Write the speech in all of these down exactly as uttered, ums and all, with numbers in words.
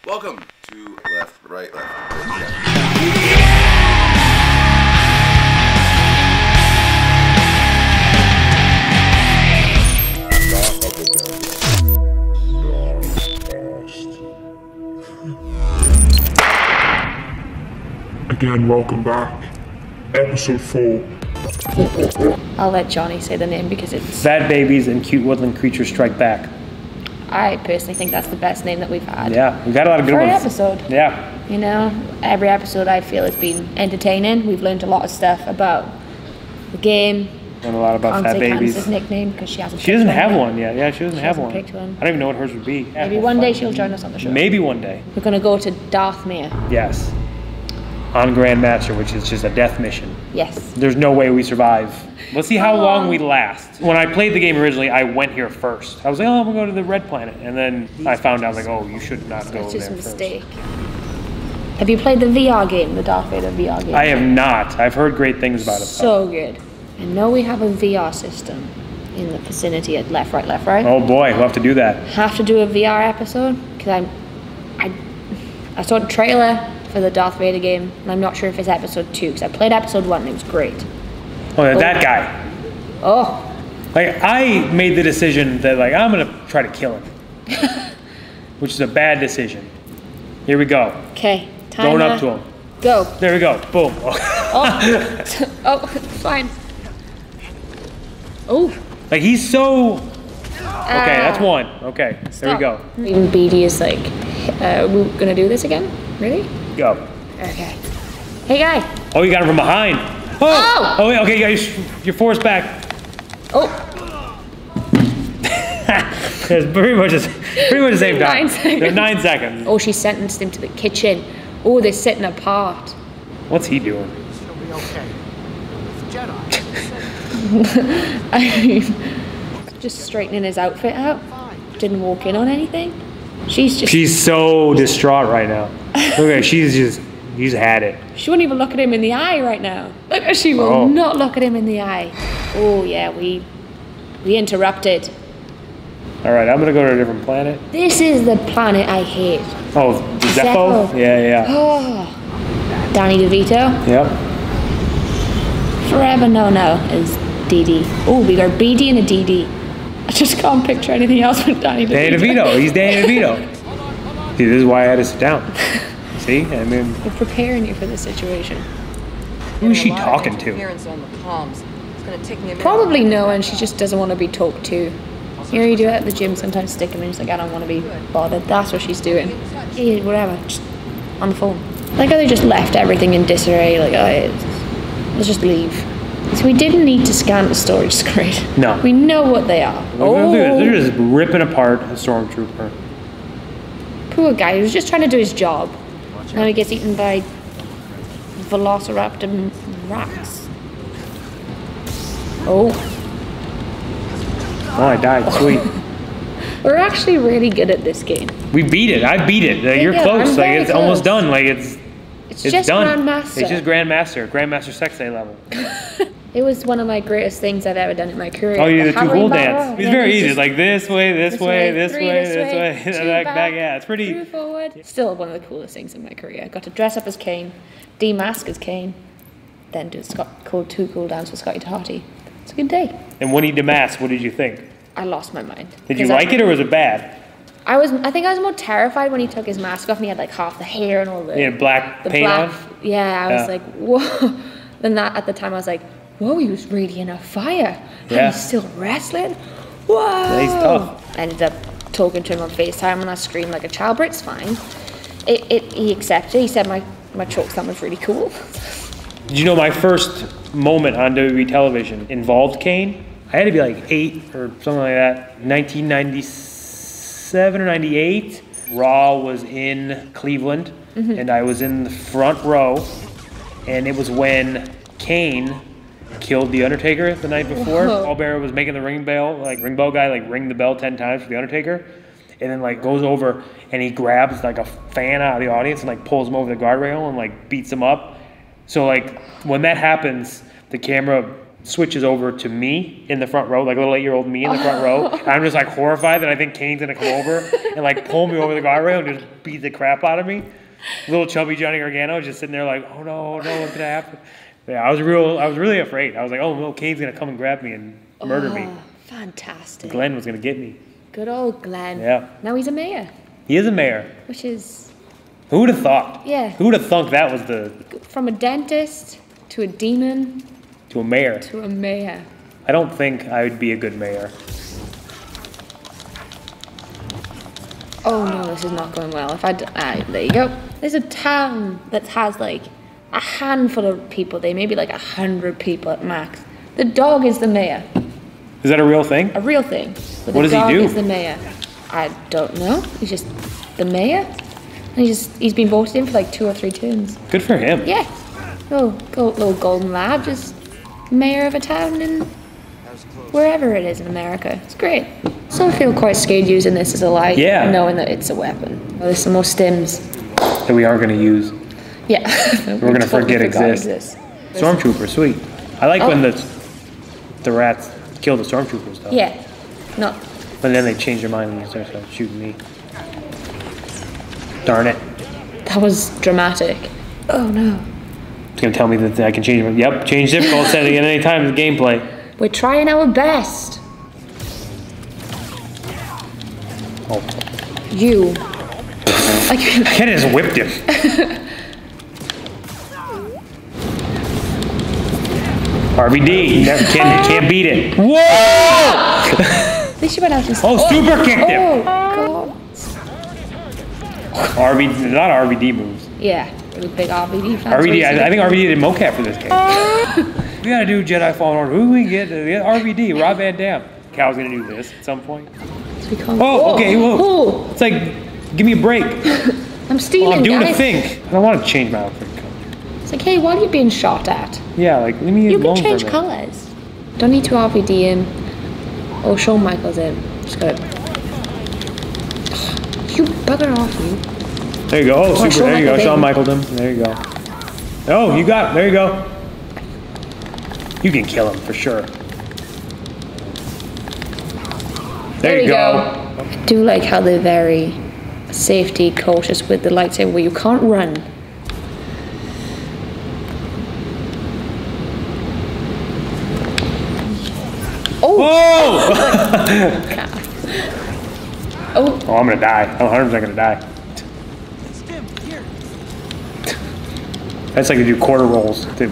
Welcome to Left, Right, Left. Right. Again, welcome back. Episode four. I'll let Johnny say the name because it's... Fat Babies and Cute Woodland Creatures Strike Back. I personally think that's the best name that we've had. Yeah, we've got a lot of good For an ones. episode. Yeah. You know, every episode I feel has been entertaining. We've learned a lot of stuff about the game. And a lot about Can't Fat say Babies. Candace's nickname because she hasn't She picked doesn't one have yet. one yet. Yeah, she doesn't She have hasn't one. picked one. I don't even know what hers would be. Yeah, Maybe we'll one day find- she'll join us on the show. Maybe one day. We're going to go to Darthmere. Yes. On Grandmaster, which is just a death mission. Yes. There's no way we survive. Let's see how How long long? we last. When I played the game originally, I went here first. I was like, oh, I'm gonna go to the red planet. And then I found out, like, oh, you should not go It's just a there first. mistake. Have you played the V R game, the Darth Vader V R game? I have not. I've heard great things about it. So good. I know we have a V R system in the vicinity at Left, Right, Left, Right. Oh boy, we'll have to do that. Have to do a V R episode because I'm, I, I saw the trailer for the Darth Vader game, and I'm not sure if it's episode two because I played episode one and it was great. Oh, that guy. Oh, Like, I made the decision that, like, I'm gonna try to kill him. Which is a bad decision. Here we go. okay. Going up to him. Go. There we go. Boom. Oh, oh, fine. Oh. Like, he's so... Okay, that's one. Okay, there we go. Even Beatty is like, uh, we're gonna do this again? Really? Go. Okay. Hey, guy. Oh, you got him from behind. Oh! Oh! Oh, wait, okay, guys, you're forced back. Oh. It's pretty much, the- pretty much the same time. Nine seconds. There's nine seconds. Oh, she sentenced him to the kitchen. Oh, they're sitting apart. What's he doing? It'll be okay. It's Jedi. I mean, just straightening his outfit out. Didn't walk in on anything. She's just. She's so distraught right now. Okay, she's just, he's had it. She won't even look at him in the eye right now. Look, she will Oh. not look at him in the eye. Oh yeah, we we interrupted. All right, I'm gonna go to a different planet. This is the planet I hate. Oh, Zeppo? Zeppo. Yeah, yeah. Oh, Danny DeVito. Yep. Forever no no is D D. Oh, we got B D and a D D. I just can't picture anything else with Danny DeVito. Danny DeVito. He's Danny DeVito. See, this is why I had to sit down. See, I mean, We're preparing you for the situation. who is she A lot of talking to? interference on the palms. It's gonna take me a minute. Probably no one. She just doesn't want to be talked to. You know, you do it at the gym. Sometimes stick him in. She's like, I don't want to be bothered. That's what she's doing. Yeah, whatever. Just on the phone. Like how they just left everything in disarray. Like, oh, let's just leave. So we didn't need to scan the storage screen. No. We know what they are. Look at this. They're Oh, just ripping apart a stormtrooper. poor guy. He was just trying to do his job. Now he gets eaten by velociraptor rats. Oh. Oh, I died. Sweet. We're actually really good at this game. We beat it. I beat it. Like, you're Yeah, close. I'm Like, very it's almost close. done. Like, it's It's, it's just done. Grandmaster. It's just Grandmaster. Grandmaster Sex Day level. It was one of my greatest things I've ever done in my career. Oh, you did the two Harry cool Barrow. dance. It's Yeah, very you easy. just- Like this way, this, way, this three way, this way, two back, back, back. Yeah, it's pretty. two forward. Still one of the coolest things in my career. I got to dress up as Kane, demask as Kane, then do Scott, cool, two cool downs with Scotty Tahati. It's a good day. And when he demasked, what did you think? I lost my mind. Did you 'Cause I- like it or was it bad? I was. I think I was more terrified when he took his mask off and he had like half the hair and all the. You had black the paint black, on? Yeah, I Yeah. was like, whoa. Then that at the time I was like, whoa, he was really in a fire. Yeah. And he's still wrestling. Whoa. he's tough. I ended up talking to him on FaceTime and I screamed like a child, but it's fine. It, it, he accepted. He said my, my choke slam was really cool. Did you know my first moment on W W E television involved Kane? I had to be like eight or something like that. nineteen ninety-seven or ninety-eight. Raw was in Cleveland, Mm-hmm. and I was in the front row, and it was when Kane killed the Undertaker the night before. Whoa. Paul Bearer was making the ring bell, like ring bell guy, like ring the bell ten times for the Undertaker, and then like goes over and he grabs like a fan out of the audience and like pulls him over the guardrail and like beats him up. So like when that happens, the camera switches over to me in the front row, like a little eight-year-old me in the front row. And I'm just like horrified that I think Kane's gonna come over and like pull me over the guardrail and just beat the crap out of me. Little chubby Johnny Gargano just sitting there like, oh no, no, what's gonna happen? Yeah, I was real. I was really afraid. I was like, oh no, Kane's gonna come and grab me and murder oh, me. Fantastic. Glenn was gonna get me. Good old Glenn. Yeah. Now he's a mayor, He is a mayor. which is Who would have thought? Yeah. Who would have thunk that was the from a dentist to a demon to a mayor? to a mayor. I don't think I would be a good mayor. Oh no, this is not going well. If I, d- ah, there you go. There's a town that has like a handful of people. They maybe like a hundred people at max. The dog is the mayor, Is that a real thing? a real thing. But What the does he dog do? is the mayor. I don't know. He's just the mayor. And he's just he's been voted in for like two or three terms. Good for him. Yeah, little go- little golden lad, just mayor of a town in wherever it is in America. It's great. So I feel quite scared using this as a light, Yeah. knowing that it's a weapon. Oh, there's some more stims. That we aren't going to use. Yeah. We're going to forget exists. Stormtrooper, sweet. I like when Oh. the the rats kill the stormtroopers though. Yeah. No. But then they change their mind and they start shooting me. Darn it. That was dramatic. Oh no. It's going to tell me that I can change my... Yep, change difficult setting at any time in the gameplay. We're trying our best. Oh. You. I Ken just whipped him. R B D. Never, can't, can't beat it. Whoa! At least you went out and Oh, super kicked him. Oh, God. R B D, not R B D moves. Yeah. Really big R B D fans. R B D, recently. I, I think R B D did mocap for this game. We gotta do Jedi Fallen Order. Who can we get? We got R B D, Rob Van Dam. Cal's gonna do this at some point. So we can't- Oh, okay, whoa. Oh, It's like, give me a break. I'm stealing, Well, I'm doing guys. a think. I don't want to change my outfit. It's like, hey, what are you being shot at? Yeah, like, leave me You alone can for a change minute. colours. Don't need to R B D in. Oh, Shawn Michaels in. Just go. You bugger off, you. There you go. Oh, super. Shawn There you go. Michaels Shawn in. Michaels him. There you go. Oh, you got it. There you go. You can kill him for sure. There, you go. I do like how they're very safety cautious with the lightsaber where you can't run. Oh! Whoa! Oh, Oh, I'm gonna die. I'm one hundred percent gonna die. That's like to do quarter rolls. Dude.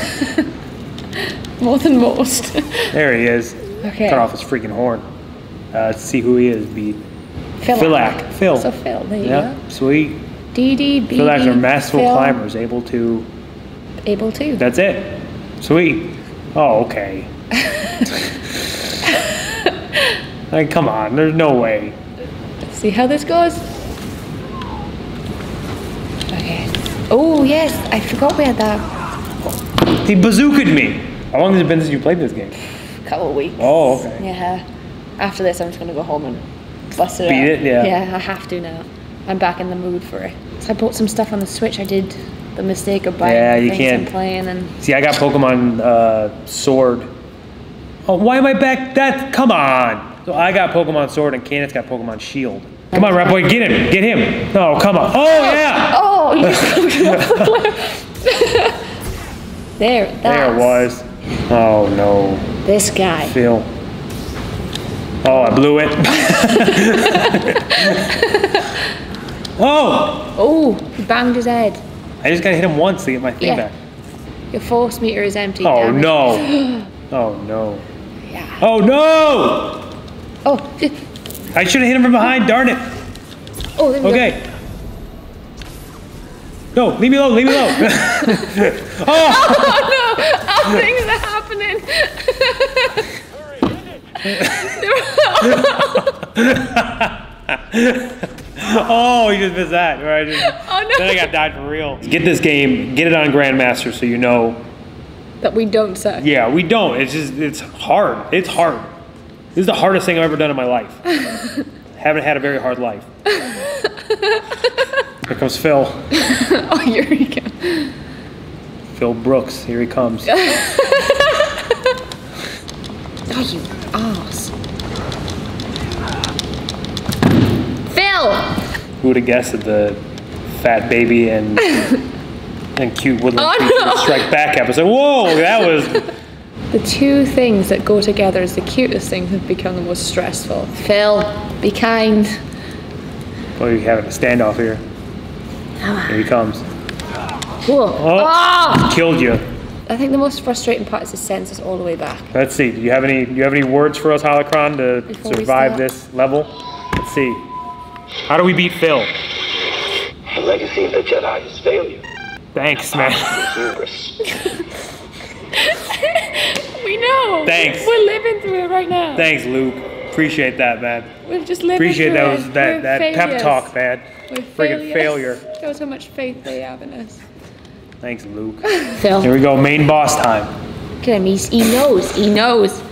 more than most. There he is. Okay. Cut off his freaking horn. Uh, let's see who he is. Be Philac. Philac. Phil. So Phil, there you Yeah, sweet. go. D D, B D, Philac are masterful Phil, climbers, able to. Able to. That's it. Sweet. Oh, okay. Like, come on. There's no way. See how this goes? Okay. Oh, yes. I forgot we had that. He bazookaed me. How long has it been since you played this game? Couple of weeks. Oh, okay. Yeah. After this, I'm just going to go home and bust it Beat out. it? Yeah. Yeah, I have to now. I'm back in the mood for it. So I bought some stuff on the Switch. I did the mistake of buying Yeah, the you things can't- I'm playing and... See, I got Pokemon uh, Sword. Oh, why am I back? That come on. So I got Pokemon Sword and Candace got Pokemon Shield. Come on, Rat Boy, get him, get him. No, come on. Oh yeah. Oh, you just looked off the cliff. There, that's There it was. Oh no, this guy. Phil. Oh, I blew it. Oh, Oh, he banged his head. I just gotta hit him once to get my thing Yeah. back. Your force meter is empty. Oh damn it. no. Oh no. Yeah. Oh no. Oh, I should have hit him from behind. Darn it. oh, there we go. Okay. No, leave me alone, leave me alone. Oh! Oh, things are happening. Oh, you just missed that. Right? Oh, no. Then I got died for real. Get this game, get it on Grandmaster so you know. That we don't suck. Yeah, we don't. It's just, it's hard. It's hard. This is the hardest thing I've ever done in my life. Haven't had a very hard life. Here comes Phil. Oh, here we go. Phil Brooks. Here he comes. Oh, you ass. Phil! Who would have guessed that the fat baby and and cute woodland Oh, creature no. strike back episode? Whoa, that was. The two things that go together as the cutest things have become the most stressful. Phil, be kind. Oh, you're having a standoff here. Here he comes. Whoa. Oh, Ah! killed you. I think the most frustrating part is the sensors all the way back. Let's see. Do you have any? Do you have any words for us, Holocron, to Before we survive start? this level? Let's see. How do we beat Phil? The legacy of the Jedi is failure. Thanks, man. Hubris. We know. Thanks. We're living through it right now. Thanks, Luke. Appreciate that, man. We're just living Appreciate through that it. was that We're that pep failures. talk, man. We're Friggin' failures. failure. Shows how much faith they have in us. Thanks, Luke. Phil. Here we go. Main boss time. Look at him. He's, he knows. He knows.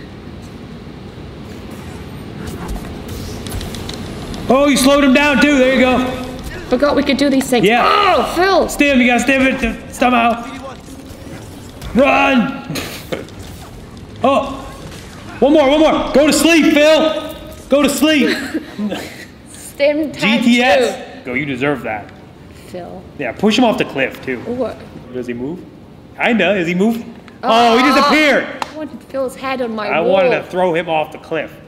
Oh, you slowed him down too. There you go. Forgot we could do these things. Yeah. Oh, Phil. Stim, you gotta stim it somehow. Run! Oh, one more, one more. Go to sleep, Phil. Go to sleep. Stim time G T S. Go, you deserve that. two. Phil. Yeah, push him off the cliff too. What? Does he move? Kinda. Is he moving? Oh, he disappeared. I wanted Phil's head on my I wall. wanted to throw him off the cliff.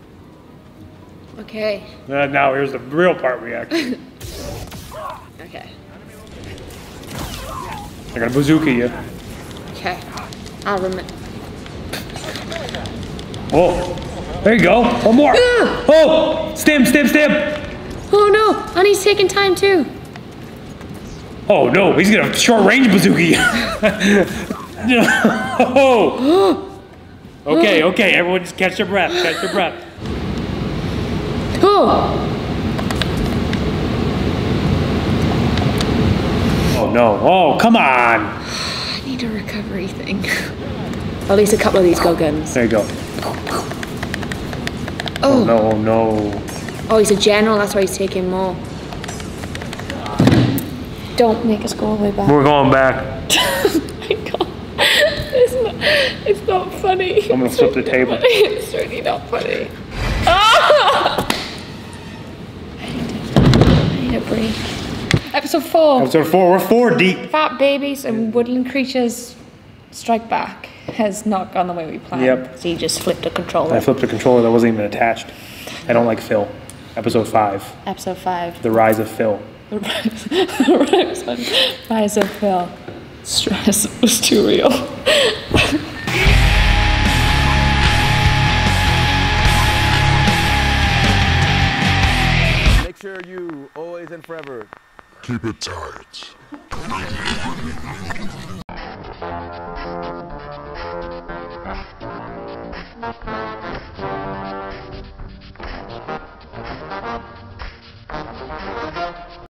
Okay. Uh, now here's the real part reaction. Okay. They're gonna bazooka you. Okay. I'll remember. Oh, there you go. One more. Oh, stim, stim, stim. Oh no! And he's taking time too. Oh no, he's gonna short range bazooka you. Oh. Okay, okay, everyone just catch your breath, catch your breath. Oh! Oh no, oh, come on. I need a recovery thing. At least a couple of these go guns. There you go. Oh. No, no. Oh, he's a general, that's why he's taking more. Don't make us go all the way back. We're going back. My God. It's not, it's not funny. I'm gonna It's flip the really table. not funny. It's really not funny. Ah! I need to, I need a break. Episode four. Episode four, we're four deep. Fat babies and woodland creatures strike back has not gone the way we planned. Yep. So you just flipped a controller. I flipped a controller that wasn't even attached. I don't like Phil. Episode five, Episode five. The Rise of Phil. The rise, the rise, rise of Phil. Stress was too real. Make sure you always and forever Keep it tight. Thank you.